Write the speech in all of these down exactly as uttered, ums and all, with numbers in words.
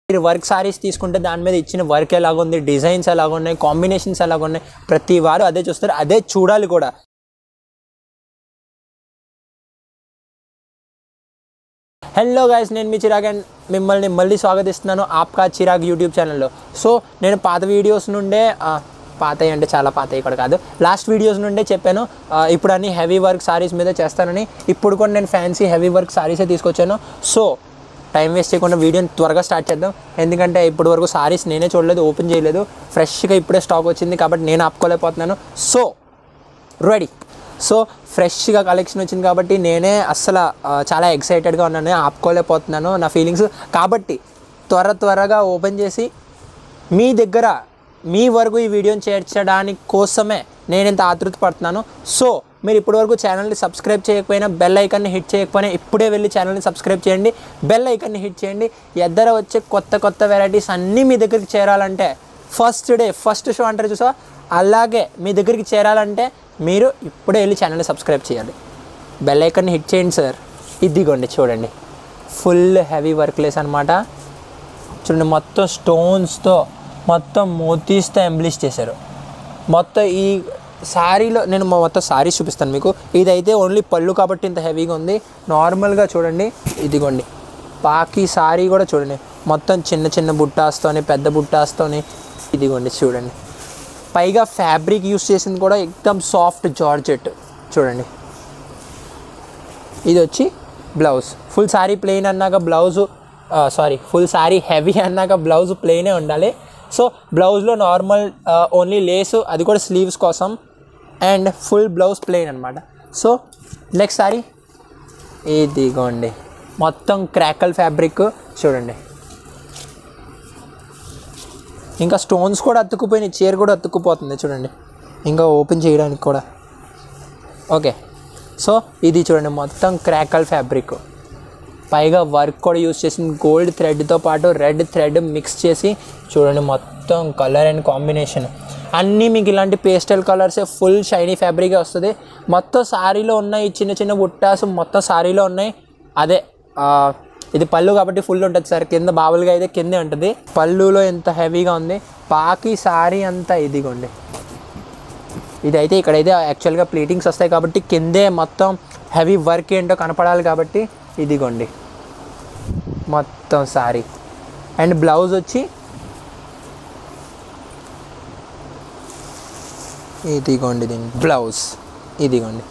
మీరు వర్క్ సారీస్ తీసుకుంటే దాని మీద ఇచ్చిన వర్క్ ఎలాగ ఉంది, డిజైన్స్ ఎలాగ ఉన్నాయి, కాంబినేషన్స్ ఎలాగ ఉన్నాయి, ప్రతి వారు అదే చూస్తారు, అదే చూడాలి కూడా. హలో గైస్, నేను మీ చిరాగ్ అండ్ మిమ్మల్ని మళ్ళీ స్వాగతిస్తున్నాను ఆప్కా చిరాగ్ యూట్యూబ్ ఛానల్లో. సో నేను పాత వీడియోస్ నుండే పాతవి అంటే చాలా పాత ఇక్కడ కాదు లాస్ట్ వీడియోస్ నుండే చెప్పాను ఇప్పుడు అన్ని హెవీ వర్క్ సారీస్ మీద చేస్తానని. ఇప్పుడు కూడా నేను ఫ్యాన్సీ హెవీ వర్క్ సారీసే తీసుకొచ్చాను. సో టైం వేస్ట్ చేయకుండా వీడియోని త్వరగా స్టార్ట్ చేద్దాం. ఎందుకంటే ఇప్పటి వరకు సారీస్ నేనే చూడలేదు, ఓపెన్ చేయలేదు, ఫ్రెష్గా ఇప్పుడే స్టాక్ వచ్చింది కాబట్టి నేను ఆపుకోలేకపోతున్నాను. So ready. సో ఫ్రెష్గా కలెక్షన్ వచ్చింది కాబట్టి నేనే అస్సలు చాలా ఎక్సైటెడ్గా ఉన్నాను, ఆపుకోలేకపోతున్నాను నా ఫీలింగ్స్. కాబట్టి త్వర త్వరగా ఓపెన్ చేసి మీ దగ్గర మీ వరకు ఈ వీడియోని చేర్చడానికి కోసమే నేను ఇంత ఆతృత పడుతున్నాను. సో మీరు ఇప్పటివరకు ఛానల్ని సబ్స్క్రైబ్ చేయకపోయినా బెల్ ఐకాన్ని హిట్ చేయకపోయినా ఇప్పుడే వెళ్ళి ఛానల్ని సబ్స్క్రైబ్ చేయండి, బెల్ ఐకాన్ని హిట్ చేయండి. ఎద్దర వచ్చే కొత్త కొత్త వెరైటీస్ అన్నీ మీ దగ్గరికి చేరాలంటే ఫస్ట్ డే ఫస్ట్ షో అంటారు చూసా, అలాగే మీ దగ్గరికి చేరాలంటే మీరు ఇప్పుడే వెళ్ళి ఛానల్ని సబ్స్క్రైబ్ చేయాలి, బెల్ ఐకాన్ని హిట్ చేయండి సార్. ఇదిగోండి చూడండి, ఫుల్ హెవీ వర్క్లెస్ అనమాట. చూడండి మొత్తం స్టోన్స్తో మొత్తం మోతీస్తో ఎంబ్లిష్ చేశారు. మొత్తం ఈ శారీలో నేను మొత్తం శారీస్ చూపిస్తాను మీకు. ఇదైతే ఓన్లీ పళ్ళు కాబట్టి ఇంత హెవీగా ఉంది. నార్మల్గా చూడండి, ఇదిగోండి బాకీ శారీ కూడా చూడండి మొత్తం చిన్న చిన్న బుట్టాస్తోని పెద్ద బుట్టాస్తోని. ఇదిగోండి చూడండి, పైగా ఫ్యాబ్రిక్ యూస్ చేసింది కూడా ఎక్దమ్ సాఫ్ట్ జార్జెట్. చూడండి ఇది వచ్చి బ్లౌజ్. ఫుల్ శారీ ప్లెయిన్ అన్నాక blouse sari full sari heavy అన్నాక బ్లౌజ్ ప్లెయినే ఉండాలి. సో బ్లౌజ్లో నార్మల్ ఓన్లీ లేసు, అది కూడా స్లీవ్స్ కోసం, అండ్ ఫుల్ బ్లౌజ్ ప్లెయిన్ అనమాట. సో నెక్స్ట్ శారీ ఇదిగోండి మొత్తం క్రాకల్ ఫ్యాబ్రిక్ చూడండి, ఇంకా స్టోన్స్ కూడా అతుక్కుపోయినాయి, చీర కూడా అతుక్కుపోతుంది చూడండి, ఇంకా ఓపెన్ చేయడానికి కూడా. ఓకే, సో ఇది చూడండి మొత్తం క్రాకల్ ఫ్యాబ్రిక్, పైగా వర్క్ కూడా యూస్ చేసింది గోల్డ్ థ్రెడ్తో పాటు రెడ్ థ్రెడ్ మిక్స్ చేసి. చూడండి మొత్తం కలర్ అండ్ కాంబినేషన్ అన్నీ మీకు ఇలాంటి పేస్టల్ కలర్సే, ఫుల్ షైనీ ఫ్యాబ్రికే వస్తుంది. మొత్తం శారీలో ఉన్నాయి చిన్న చిన్న బుట్టాస్, మొత్తం శారీలో ఉన్నాయి. అదే ఇది పళ్ళు కాబట్టి ఫుల్ ఉంటుంది సార్, కింద బావులుగా అయితే కిందే ఉంటుంది. పళ్ళులో ఎంత హెవీగా ఉంది, బాకీ శారీ అంతా ఇదిగోండి. ఇదైతే ఇక్కడైతే యాక్చువల్గా ప్లీటింగ్స్ వస్తాయి కాబట్టి కిందే మొత్తం హెవీ వర్క్ ఏంటో కనపడాలి కాబట్టి ఇదిగోండి మొత్తం శారీ. అండ్ బ్లౌజ్ వచ్చి ఇదిగోండి దీని బ్లౌజ్ ఇదిగోండి.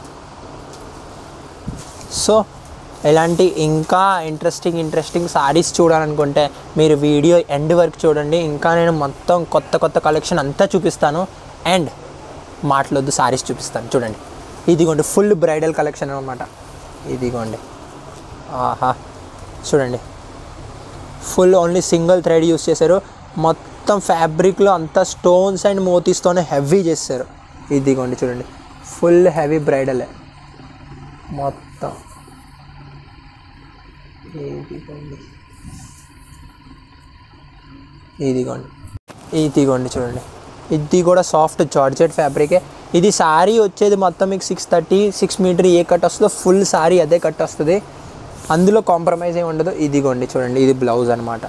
సో ఇలాంటి ఇంకా ఇంట్రెస్టింగ్ ఇంట్రెస్టింగ్ సారీస్ చూడాలనుకుంటే మీరు వీడియో ఎండ్ వరకు చూడండి. ఇంకా నేను మొత్తం కొత్త కొత్త కలెక్షన్ అంతా చూపిస్తాను. అండ్ మాటలొద్దు, సారీస్ చూపిస్తాను. చూడండి ఇదిగోండి ఫుల్ బ్రైడల్ కలెక్షన్ అనమాట. ఇదిగోండి ఆహా చూడండి, full only single thread use చేశారు. మొత్తం ఫ్యాబ్రిక్లో అంతా స్టోన్స్ అండ్ మోతీస్తోనే హెవీ చేశారు. ఇదిగోండి చూడండి ఫుల్ హెవీ బ్రైడలే మొత్తం. ఇదిగోండి ఇదిగోండి ఇదిగోండి చూడండి, ఇది కూడా సాఫ్ట్ జార్జెట్ ఫ్యాబ్రికే. ఇది శారీ వచ్చేది మొత్తం మీకు సిక్స్ థర్టీ సిక్స్ మీటర్ ఏ కట్ వస్తుందో ఫుల్ శారీ అదే కట్ వస్తుంది, అందులో కాంప్రమైజ్ ఏమి ఉండదు. ఇదిగోండి చూడండి, ఇది బ్లౌజ్ అనమాట,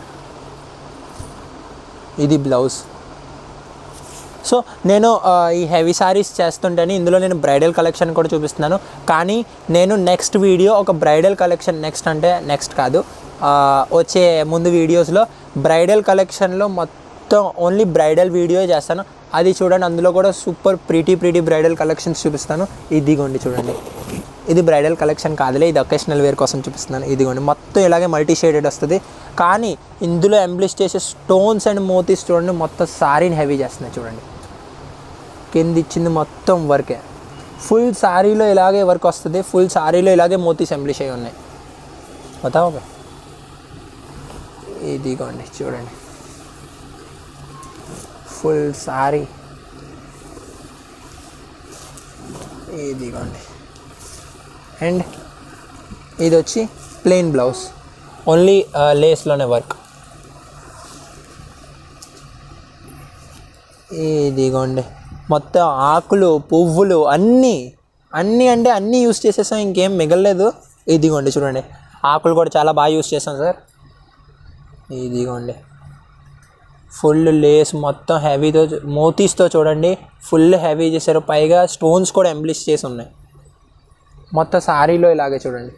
ఇది బ్లౌజ్. సో నేను ఈ హెవీ శారీస్ చేస్తుంటేనే ఇందులో నేను బ్రైడల్ కలెక్షన్ కూడా చూపిస్తున్నాను. కానీ నేను నెక్స్ట్ వీడియో ఒక బ్రైడల్ కలెక్షన్, నెక్స్ట్ అంటే నెక్స్ట్ కాదు వచ్చే ముందు వీడియోస్లో బ్రైడల్ కలెక్షన్లో మొత్తం ఓన్లీ బ్రైడల్ వీడియో చేస్తాను. అది చూడండి, అందులో కూడా super pretty pretty bridal collections చూపిస్తాను. ఇదిగోండి చూడండి, ఇది బ్రైడల్ కలెక్షన్ కాదులే, ఇది ఒకేషనల్ వేర్ కోసం చూపిస్తున్నాను. ఇదిగోండి మొత్తం ఇలాగే మల్టీ షేడెడ్ వస్తుంది, కానీ ఇందులో ఎంబ్లిష్ చేసే స్టోన్స్ అండ్ మోతీస్ చూడండి మొత్తం శారీని హెవీ చేస్తున్నాయి. చూడండి కింద ఇచ్చింది మొత్తం వర్కే, ఫుల్ శారీలో ఇలాగే వర్క్ వస్తుంది, ఫుల్ శారీలో ఇలాగే మోతీస్ ఎంబ్లిష్ అయి ఉన్నాయి మొత్తం. ఓకే ఇదిగోండి చూడండి ఫుల్ శారీ ఇదిగోండి. అండ్ ఇది వచ్చి ప్లెయిన్ బ్లౌజ్, ఓన్లీ లేస్లోనే వర్క్. ఇదిగోండి మొత్తం ఆకులు పువ్వులు అన్నీ అన్నీ అంటే అన్నీ యూస్ చేసేసాం, ఇంకేం మిగలలేదు. ఇదిగోండి చూడండి, ఆకులు కూడా చాలా బాగా యూస్ చేసాం సార్. ఇదిగోండి ఫుల్ లేస్ మొత్తం హెవీతో మోతీస్తో చూడండి ఫుల్ హెవీ చేశారు. పైగా స్టోన్స్ కూడా ఎంబ్లిష్ చేసి ఉన్నాయి మొత్తం సారీలో. ఇలాగే చూడండి.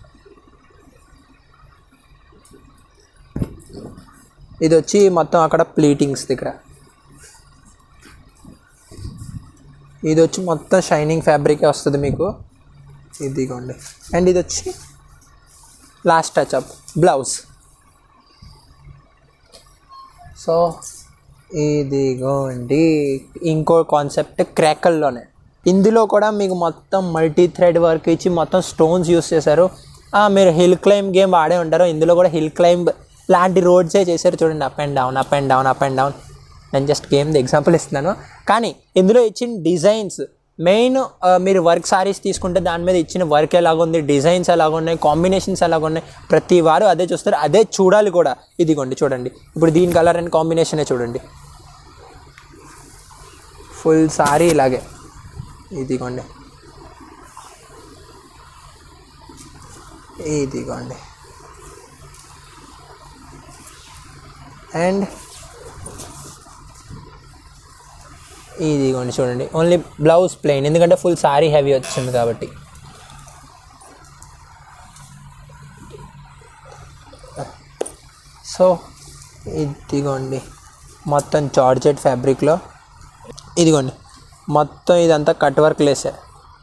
ఇది వచ్చి మొత్తం అక్కడ ప్లీటింగ్స్ దగ్గర. ఇది వచ్చి మొత్తం షైనింగ్ ఫ్యాబ్రికే వస్తుంది మీకు. ఇదిగోండి. అండ్ ఇది వచ్చి లాస్ట్ టచ్అప్ బ్లౌజ్. సో ఇదిగోండి ఇంకో కాన్సెప్ట్ క్రాకల్లోనే. ఇందులో కూడా మీకు మొత్తం మల్టీ థ్రెడ్ వర్క్ ఇచ్చి మొత్తం స్టోన్స్ యూస్ చేశారు. మీరు హిల్ క్లైంబ్ గేమ్ ఆడే ఉంటారు. ఇందులో కూడా హిల్ క్లైంబ్ లాంటి రోడ్సే చేశారు చూడండి. Up and down up and down up and down. నేను జస్ట్ గేమ్ది ఎగ్జాంపుల్ ఇస్తున్నాను. కానీ ఇందులో ఇచ్చిన డిజైన్స్ మెయిన్ మీరు వర్క్ సారీస్ తీసుకుంటే దాని మీద ఇచ్చిన వర్క్ ఎలాగుంది, డిజైన్స్ ఎలాగున్నాయి, కాంబినేషన్స్ ఎలాగున్నాయి, ప్రతి వారు అదే చూస్తారు, అదే చూడాలి కూడా. ఇదిగోండి చూడండి. ఇప్పుడు దీని కలర్ అండ్ కాంబినేషనే చూడండి. ఫుల్ సారీ ఇలాగే. ఇదిగోండి ఇదిగోండి. అండ్ ఇదిగోండి చూడండి. ఓన్లీ బ్లౌజ్ ప్లెయిన్, ఎందుకంటే ఫుల్ సారీ హెవీ వచ్చింది కాబట్టి. సో ఇదిగోండి మొత్తం జార్జెట్ ఫ్యాబ్రిక్లో. ఇదిగోండి మొత్తం ఇదంతా కట్ వర్క్ లేసే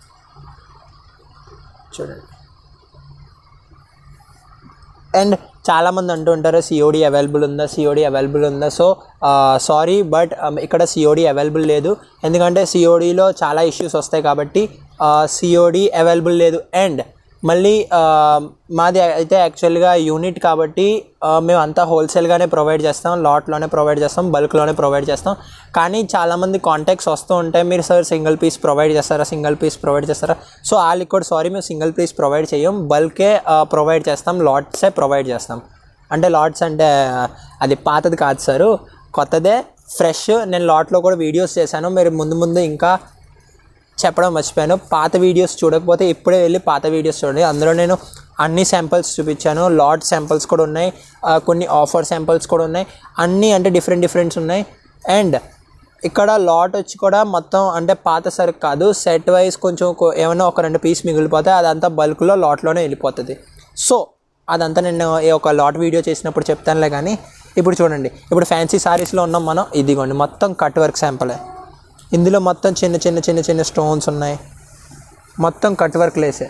చూడండి. అండ్ చాలామంది అంటూ ఉంటారు సిఓడి అవైలబుల్ ఉందా, సిఓడి అవైలబుల్ ఉందా. సో సారీ బట్ ఇక్కడ సిఓడి అవైలబుల్ లేదు, ఎందుకంటే సిఓడిలో చాలా ఇష్యూస్ వస్తాయి కాబట్టి సిఓడి అవైలబుల్ లేదు. అండ్ మళ్ళీ మాది అయితే యాక్చువల్గా యూనిట్ కాబట్టి మేము అంతా హోల్సేల్గానే ప్రొవైడ్ చేస్తాం, లాట్లోనే ప్రొవైడ్ చేస్తాం, బల్క్లోనే ప్రొవైడ్ చేస్తాం. కానీ చాలామంది కాంటాక్ట్స్ వస్తూ ఉంటాయి, మీరు సార్ సింగిల్ పీస్ ప్రొవైడ్ చేస్తారా, సింగిల్ పీస్ ప్రొవైడ్ చేస్తారా. సో వాళ్ళకి కూడా సారీ మేము సింగిల్ పీస్ ప్రొవైడ్ చేయం, బల్కే ప్రొవైడ్ చేస్తాం, లాట్సే ప్రొవైడ్ చేస్తాం. అంటే లాట్స్ అంటే అది పాతది కాదు సార్, కొత్తదే ఫ్రెష్. నేను లాట్లో కూడా వీడియోస్ చేశాను, మీరు ముందు ముందు ఇంకా చెప్పడం మర్చిపోయాను. పాత వీడియోస్ చూడకపోతే ఇప్పుడే వెళ్ళి పాత వీడియోస్ చూడండి, అందులో నేను అన్ని శాంపిల్స్ చూపించాను. లాట్ శాంపిల్స్ కూడా ఉన్నాయి, కొన్ని ఆఫర్ శాంపిల్స్ కూడా ఉన్నాయి, అన్నీ అంటే డిఫరెంట్ డిఫరెంట్స్ ఉన్నాయి. అండ్ ఇక్కడ లాట్ వచ్చి కూడా మొత్తం అంటే పాత సరుకు కాదు, సెట్ వైజ్ కొంచెం ఏమైనా ఒక రెండు పీస్ మిగిలిపోతే అదంతా బల్క్లో లాట్లోనే వెళ్ళిపోతుంది. సో అదంతా నేను ఒక లాట్ వీడియో చేసినప్పుడు చెప్తానులే. కానీ ఇప్పుడు చూడండి, ఇప్పుడు ఫ్యాన్సీ సారీస్లో ఉన్నాం మనం. ఇదిగోండి మొత్తం కట్ వర్క్ శాంపులే. ఇందులో మొత్తం చిన్న చిన్న చిన్న చిన్న స్టోన్స్ ఉన్నాయి, మొత్తం కట్ వర్క్ లేసే.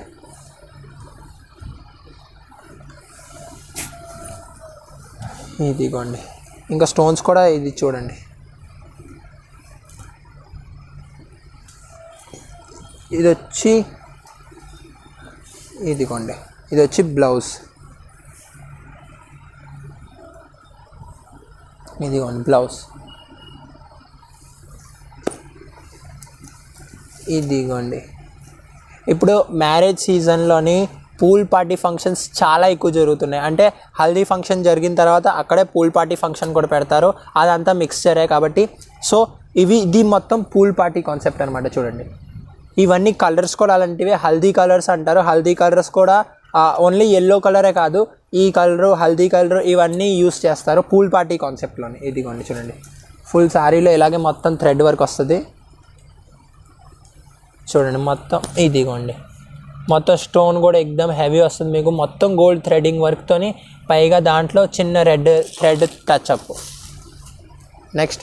ఇదిగోండి ఇంకా స్టోన్స్ కూడా ఇది చూడండి. ఇది వచ్చి ఇదిగోండి ఇది వచ్చి బ్లౌజ్. ఇదిగోండి బ్లౌజ్. ఇదిగోండి ఇప్పుడు మ్యారేజ్ సీజన్లోని పూల్ పార్టీ ఫంక్షన్స్ చాలా ఎక్కువ జరుగుతున్నాయి. అంటే హల్దీ ఫంక్షన్ జరిగిన తర్వాత అక్కడే పూల్ పార్టీ ఫంక్షన్ కూడా పెడతారు, అదంతా మిక్స్చరే కాబట్టి. సో ఇవి ఇది మొత్తం పూల్ పార్టీ కాన్సెప్ట్ అనమాట. చూడండి ఇవన్నీ కలర్స్ కూడా అలాంటివే, హల్దీ కలర్స్ అంటారు. హల్దీ కలర్స్ కూడా ఓన్లీ ఎల్లో కలరే కాదు, ఈ కలరు హల్దీ కలరు ఇవన్నీ యూస్ చేస్తారు పూల్ పార్టీ కాన్సెప్ట్లోని. ఇదిగోండి చూడండి ఫుల్ శారీలో ఇలాగే మొత్తం థ్రెడ్ వర్క్ వస్తుంది చూడండి మొత్తం. ఇదిగోండి మొత్తం స్టోన్ కూడా ఎక్దమ్ హెవీ వస్తుంది మీకు, మొత్తం గోల్డ్ థ్రెడింగ్ వర్క్తోని, పైగా దాంట్లో చిన్న red thread touch up. Next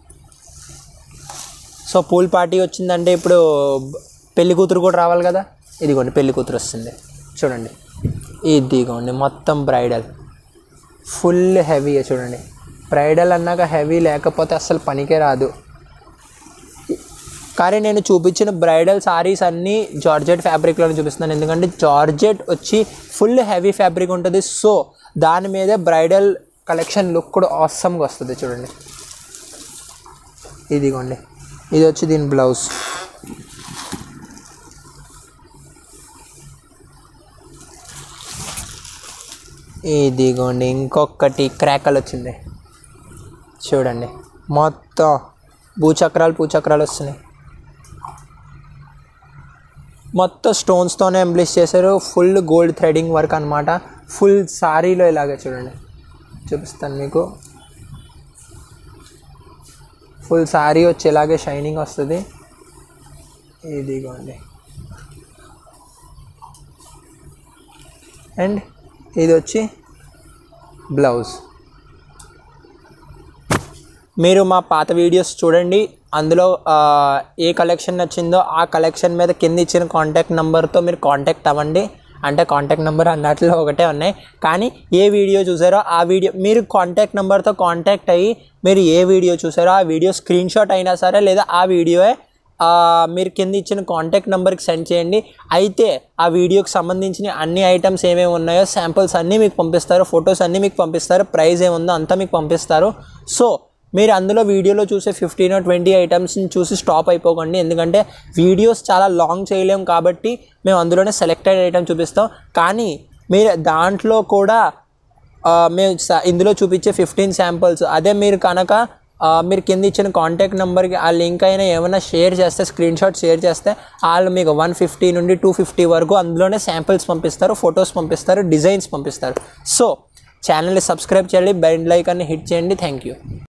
so pool party వచ్చిందంటే ఇప్పుడు పెళ్లి కూతురు కూడా రావాలి కదా. ఇదిగోండి పెళ్లి కూతురు వస్తుంది చూడండి. ఇదిగోండి మొత్తం బ్రైడల్ ఫుల్ హెవీ చూడండి. బ్రైడల్ అన్నాక హెవీ లేకపోతే అస్సలు పనికే రాదు. కానీ నేను చూపించిన బ్రైడల్ సారీస్ అన్నీ జార్జెట్ ఫ్యాబ్రిక్లోనే చూపిస్తున్నాను, ఎందుకంటే జార్జెట్ వచ్చి ఫుల్ హెవీ ఫ్యాబ్రిక్ ఉంటుంది. సో దాని మీదే బ్రైడల్ కలెక్షన్ లుక్ కూడా ఆసమ్గా వస్తుంది చూడండి. ఇదిగోండి ఇది వచ్చి దీని బ్లౌజ్. ఇదిగోండి ఇంకొకటి క్రాకల్ వచ్చింది చూడండి, మొత్తం భూచక్రాలు పూచక్రాలు వస్తున్నాయి, మొత్తం స్టోన్స్తోనే ఎంబ్లిష్ చేశారు. ఫుల్ గోల్డ్ థ్రెడింగ్ వర్క్ అనమాట. ఫుల్ సారీలో ఇలాగే చూడండి చూపిస్తాను మీకు. ఫుల్ శారీ వచ్చేలాగే షైనింగ్ వస్తుంది. ఇదిగోండి. అండ్ ఇది వచ్చి బ్లౌజ్. మీరు మా పాత వీడియోస్ చూడండి, అందులో ఏ కలెక్షన్ నచ్చిందో ఆ కలెక్షన్ మీద కింద ఇచ్చిన కాంటాక్ట్ నెంబర్తో మీరు కాంటాక్ట్ అవ్వండి. అంటే కాంటాక్ట్ నెంబర్ అన్నట్లు ఒకటే ఉన్నాయి, కానీ ఏ వీడియో చూసారో ఆ వీడియో మీరు కాంటాక్ట్ నెంబర్తో కాంటాక్ట్ అయ్యి మీరు ఏ వీడియో చూసారో ఆ వీడియో స్క్రీన్ షాట్ అయినా సరే లేదా ఆ వీడియోయే మీరు కింద ఇచ్చిన కాంటాక్ట్ నెంబర్కి సెండ్ చేయండి. అయితే ఆ వీడియోకి సంబంధించిన అన్ని ఐటమ్స్ ఏమేమి ఉన్నాయో శాంపుల్స్ అన్నీ మీకు పంపిస్తారు, ఫొటోస్ అన్నీ మీకు పంపిస్తారు, ప్రైస్ ఏముందో అంతా మీకు పంపిస్తారు. సో మీరు అందులో వీడియోలో చూసే ఫిఫ్టీన్ ట్వంటీ ఐటమ్స్ని చూసి స్టాప్ అయిపోకండి, ఎందుకంటే వీడియోస్ చాలా లాంగ్ చేయలేము కాబట్టి మేము అందులోనే సెలెక్టెడ్ ఐటమ్ చూపిస్తాం. కానీ మీరు దాంట్లో కూడా మేము ఇందులో చూపించే ఫిఫ్టీన్ శాంపుల్స్ అదే మీరు కనుక మీరు కింద ఇచ్చిన కాంటాక్ట్ నెంబర్కి ఆ లింక్ అయినా ఏమైనా షేర్ చేస్తే, స్క్రీన్ షాట్ షేర్ చేస్తే వాళ్ళు మీకు వన్ ఫిఫ్టీ నుండి టూ ఫిఫ్టీ వరకు అందులోనే శాంపిల్స్ పంపిస్తారు, ఫొటోస్ పంపిస్తారు, డిజైన్స్ పంపిస్తారు. సో ఛానల్ని సబ్స్క్రైబ్ చేయండి, బెల్ ఐకాన్ని హిట్ చేయండి. Thank you.